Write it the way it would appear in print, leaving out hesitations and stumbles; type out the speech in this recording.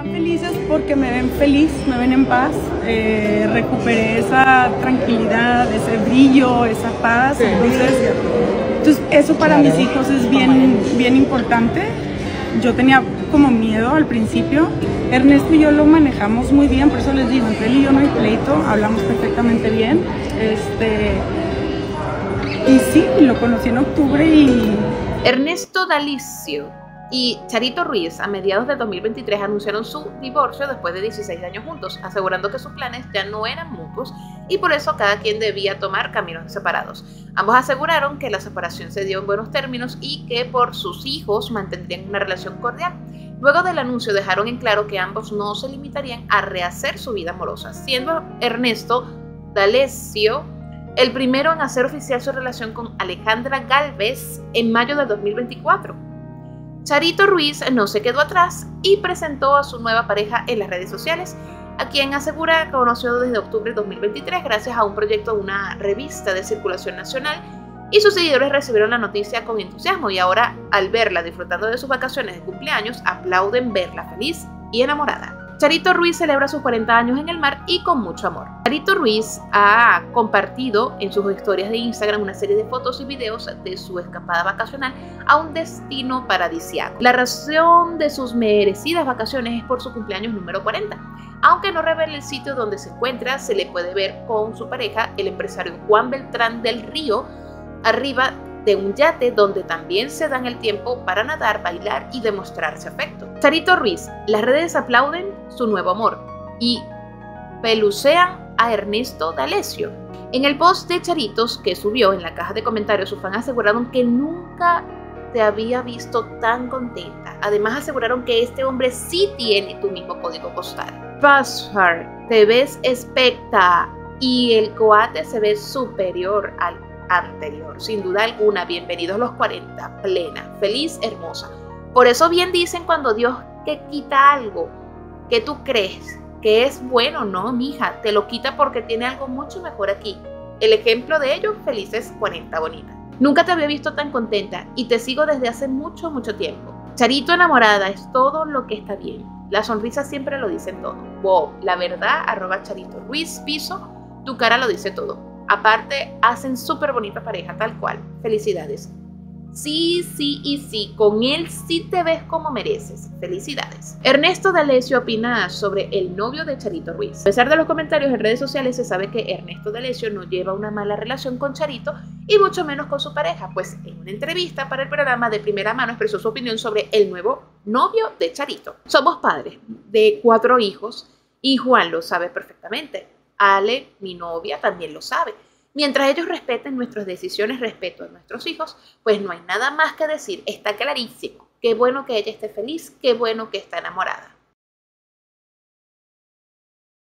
Están felices porque me ven feliz, me ven en paz, recuperé esa tranquilidad, ese brillo, esa paz, entonces eso para mis hijos es bien importante. Yo tenía como miedo al principio. Ernesto y yo lo manejamos muy bien, por eso les digo, entre él y yo no hay pleito, hablamos perfectamente bien. Y sí, lo conocí en octubre y... Ernesto D'Alessio y Charito Ruiz a mediados de 2023 anunciaron su divorcio después de 16 años juntos, asegurando que sus planes ya no eran mutuos y por eso cada quien debía tomar caminos separados. Ambos aseguraron que la separación se dio en buenos términos y que por sus hijos mantendrían una relación cordial. Luego del anuncio dejaron en claro que ambos no se limitarían a rehacer su vida amorosa, siendo Ernesto D'Alessio el primero en hacer oficial su relación con Alejandra Gálvez en mayo de 2024. Charito Ruiz no se quedó atrás y presentó a su nueva pareja en las redes sociales, a quien asegura que conoció desde octubre de 2023 gracias a un proyecto de una revista de circulación nacional, y sus seguidores recibieron la noticia con entusiasmo y ahora, al verla disfrutando de sus vacaciones de cumpleaños, aplauden verla feliz y enamorada. Charito Ruiz celebra sus 40 años en el mar y con mucho amor. Charito Ruiz ha compartido en sus historias de Instagram una serie de fotos y videos de su escapada vacacional a un destino paradisíaco. La razón de sus merecidas vacaciones es por su cumpleaños número 40. Aunque no revela el sitio donde se encuentra, se le puede ver con su pareja, el empresario Juan Beltrán del Río, arriba de un yate donde también se dan el tiempo para nadar, bailar y demostrarse afecto. Charito Ruiz, las redes aplauden su nuevo amor y pelucean a Ernesto D'Alessio. En el post de Charitos que subió en la caja de comentarios, sus fans aseguraron que nunca te había visto tan contenta. Además aseguraron que este hombre sí tiene tu mismo código postal. Pasfar, te ves especta y el coate se ve superior al anterior, sin duda alguna. Bienvenidos los 40, plena, feliz, hermosa. Por eso bien dicen cuando Dios que quita algo que tú crees que es bueno, no, mija, te lo quita porque tiene algo mucho mejor aquí. El ejemplo de ello, felices 40, bonita. Nunca te había visto tan contenta y te sigo desde hace mucho tiempo. Charito enamorada, es todo lo que está bien. La sonrisa siempre lo dicen todo. Wow, la verdad, @Charito Ruiz piso, tu cara lo dice todo. Aparte, hacen súper bonita pareja, tal cual. Felicidades. Sí, con él sí te ves como mereces. Felicidades. Ernesto D'Alessio opina sobre el novio de Charito Ruiz. A pesar de los comentarios en redes sociales, se sabe que Ernesto D'Alessio no lleva una mala relación con Charito y mucho menos con su pareja, pues en una entrevista para el programa de Primera Mano expresó su opinión sobre el nuevo novio de Charito. Somos padres de 4 hijos y Juan lo sabe perfectamente. Ale, mi novia, también lo sabe. Mientras ellos respeten nuestras decisiones respecto a nuestros hijos, pues no hay nada más que decir, está clarísimo. Qué bueno que ella esté feliz, qué bueno que está enamorada.